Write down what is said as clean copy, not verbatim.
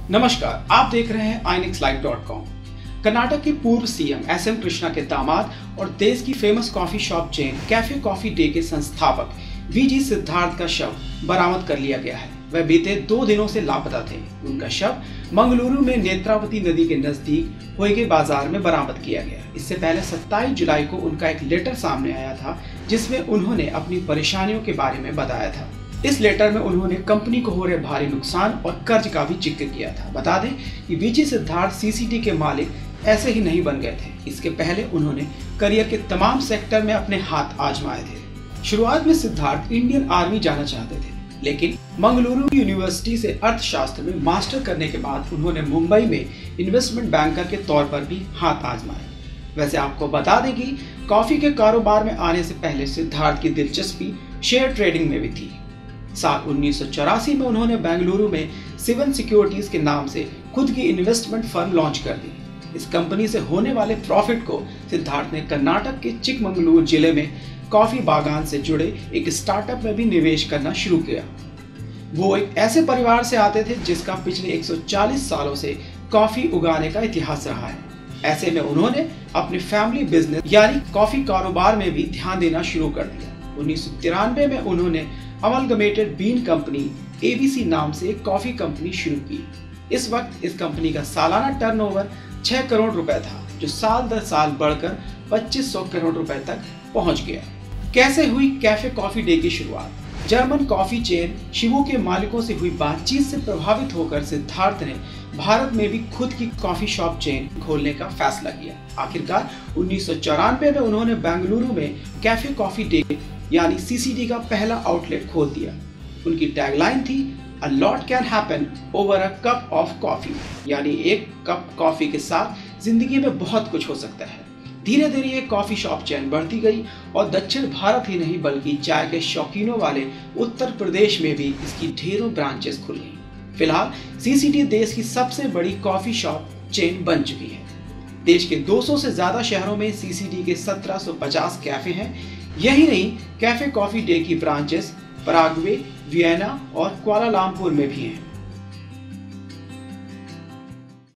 नमस्कार, आप देख रहे हैं INXLive.com। कर्नाटक के पूर्व सीएम SM कृष्णा के दामाद और देश की famous coffee shop chain cafe coffee day के संस्थापक VG सिद्धार्थ का शव बरामद कर लिया गया है। वह बीते 2 दिनों से लापता थे। उनका शव मंगलुरु में नेत्रावती नदी के नजदीक होइगे बाजार में बरामद किया गया। इससे पहले 27 जुलाई को उनका एक लेटर सामने आया था, जिसमें उन्होंने अपनी परेशानियों के बारे में बताया था। इस लेटर में उन्होंने कंपनी को हो रहे भारी नुकसान और कर्ज का भी जिक्र किया था। बता दें कि VG सिद्धार्थ CCD के मालिक ऐसे ही नहीं बन गए थे। इसके पहले उन्होंने करियर के तमाम सेक्टर में अपने हाथ आजमाए थे। शुरुआत में सिद्धार्थ इंडियन आर्मी जाना चाहते थे, लेकिन मंगलुरु यूनिवर्सिटी से अर्थशास्त्र में मास्टर करने के बाद उन्होंने मुंबई में इन्वेस्टमेंट बैंकर के तौर पर भी हाथ आजमाए। वैसे आपको बता दें कि कॉफी के कारोबार में आने से पहले सिद्धार्थ की दिलचस्पी शेयर ट्रेडिंग में भी थी। साल 1984 में उन्होंने बेंगलुरु में सिवन सिक्योरिटीज के नाम से खुद की इन्वेस्टमेंट फर्म लॉन्च कर दी। इस कंपनी से होने वाले प्रॉफिट को सिद्धार्थ ने कर्नाटक के चिकमंगलुरु जिले में कॉफी बागान से जुड़े एक स्टार्टअप में भी निवेश करना शुरू किया। वो एक ऐसे परिवार से आते थे जिसका पिछले 140 सालों से कॉफी उगाने का इतिहास रहा है। ऐसे में उन्होंने अपने फैमिली बिजनेस यानी कॉफी कारोबार में भी ध्यान देना शुरू कर दिया। 1993 में उन्होंने अमलगमेटेड बीन कंपनी ABC नाम से एक कॉफी कंपनी शुरू की। इस वक्त इस कंपनी का सालाना टर्नओवर 6 करोड़ रुपए था, जो साल दर साल बढ़कर 2500 करोड़ रुपए तक पहुंच गया। कैसे हुई कैफे कॉफी डे की शुरुआत? जर्मन कॉफी चेन शिवो के मालिकों से हुई बातचीत से प्रभावित होकर सिद्धार्थ ने भारत में भी खुद की कॉफी शॉप चेन खोलने का फैसला किया। आखिरकार 1994 में उन्होंने बेंगलुरु में कैफे कॉफी डे यानी CCD का पहला आउटलेट खोल दिया। उनकी टैगलाइन थी A lot can happen over a cup of coffee, यानी एक कप कॉफी के साथ जिंदगी में बहुत कुछ हो सकता है। धीरे धीरे ये कॉफी शॉप चेन बढ़ती गई और दक्षिण भारत ही नहीं बल्कि चाय के शौकीनों वाले उत्तर प्रदेश में भी इसकी ढेरों ब्रांचेस खुल गई। फिलहाल CCD देश की सबसे बड़ी कॉफी शॉप चेन बन चुकी है। देश के 200 से ज्यादा शहरों में CCD के 1750 कैफे हैं। यही नहीं, कैफे कॉफी डे की ब्रांचेस पराग्वे, वियना और कुआलालंपुर में भी हैं।